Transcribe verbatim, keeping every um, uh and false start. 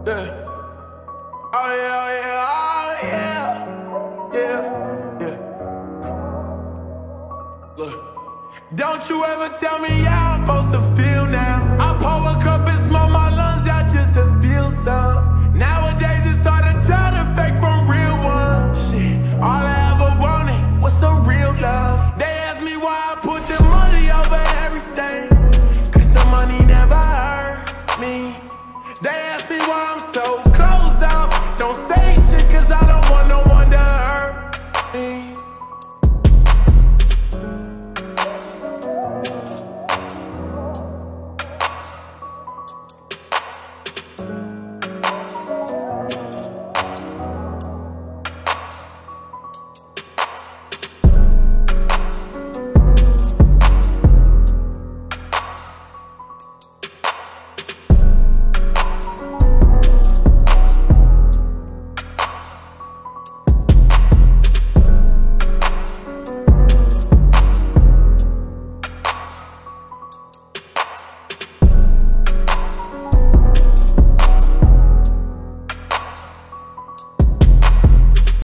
Yeah. Oh yeah, yeah, oh yeah, yeah, yeah. Look, don't you ever tell me how I'm supposed to feel.